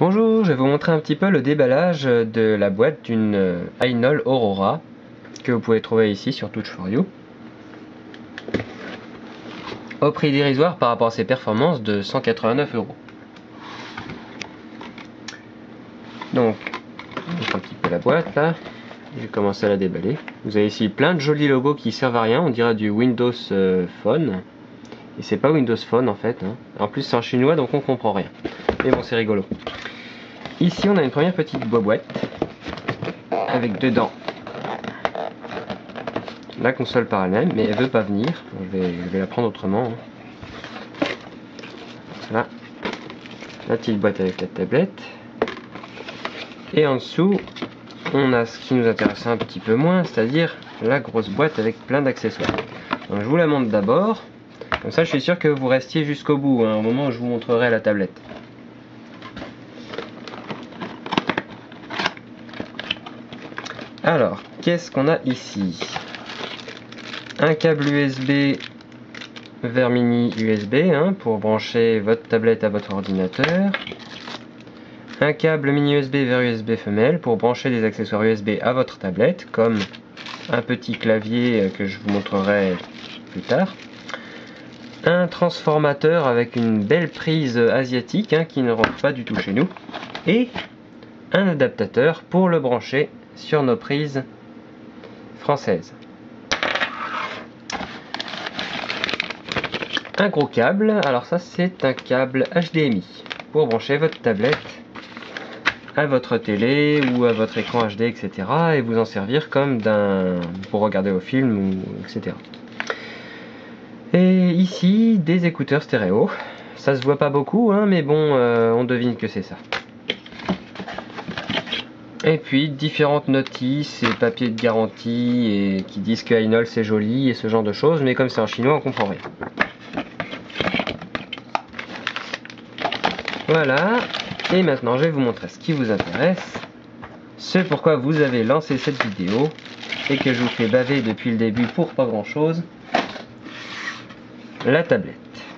Bonjour, je vais vous montrer un petit peu le déballage de la boîte d'une Einol Aurora que vous pouvez trouver ici sur Touch4You au prix dérisoire par rapport à ses performances de 189 €. Donc, on montre un petit peu la boîte là, je vais commencer à la déballer. Vous avez ici plein de jolis logos qui servent à rien, on dirait du Windows Phone. Et c'est pas Windows Phone en fait, hein. En plus c'est en chinois donc on comprend rien. Mais bon, c'est rigolo. Ici on a une première petite boîte avec dedans la console par elle-même, mais elle veut pas venir. Je vais la prendre autrement, hein. Voilà, la petite boîte avec la tablette. Et en dessous, on a ce qui nous intéresse un petit peu moins, c'est-à-dire la grosse boîte avec plein d'accessoires. Donc je vous la montre d'abord, comme ça je suis sûr que vous restiez jusqu'au bout, hein, au moment où je vous montrerai la tablette. Alors, qu'est-ce qu'on a ici? Un câble USB vers mini USB, hein, pour brancher votre tablette à votre ordinateur. Un câble mini USB vers USB femelle pour brancher des accessoires USB à votre tablette, comme un petit clavier que je vous montrerai plus tard. Un transformateur avec une belle prise asiatique, hein, qui ne rentre pas du tout chez nous. Et un adaptateur pour le brancher sur nos prises françaises. Un gros câble, alors ça c'est un câble HDMI pour brancher votre tablette à votre télé ou à votre écran HD, etc. et vous en servir comme pour regarder vos films, etc. Et ici des écouteurs stéréo, ça se voit pas beaucoup, hein, mais bon, on devine que c'est ça. Et puis différentes notices et papiers de garantie et qui disent que Einol c'est joli et ce genre de choses, mais comme c'est en chinois on comprend rien. Voilà, et maintenant je vais vous montrer ce qui vous intéresse, ce pourquoi vous avez lancé cette vidéo et que je vous fais baver depuis le début pour pas grand chose, la tablette.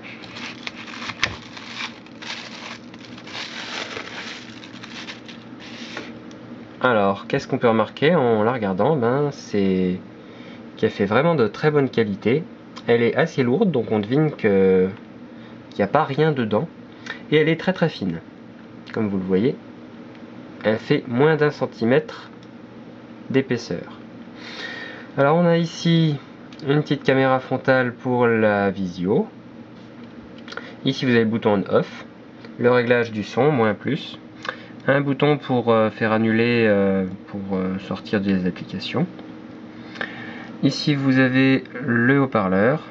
Alors, qu'est-ce qu'on peut remarquer en la regardant? C'est qu'elle fait vraiment de très bonne qualité. Elle est assez lourde, donc on devine qu'il n'y a pas rien dedans. Et elle est très très fine. Comme vous le voyez, elle fait moins d'1 centimètre d'épaisseur. Alors on a ici une petite caméra frontale pour la visio. Ici vous avez le bouton on-off, le réglage du son, moins plus. Un bouton pour faire annuler, pour sortir des applications. Ici vous avez le haut-parleur.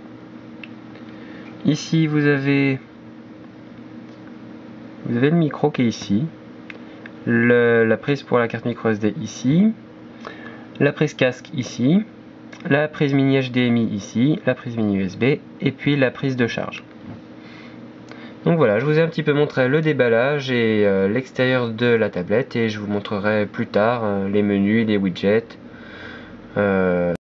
Ici vous avez le micro qui est ici. La prise pour la carte micro SD ici. La prise casque ici. La prise mini HDMI ici. La prise mini USB. Et puis la prise de charge. Donc voilà, je vous ai un petit peu montré le déballage et l'extérieur de la tablette et je vous montrerai plus tard les menus, les widgets.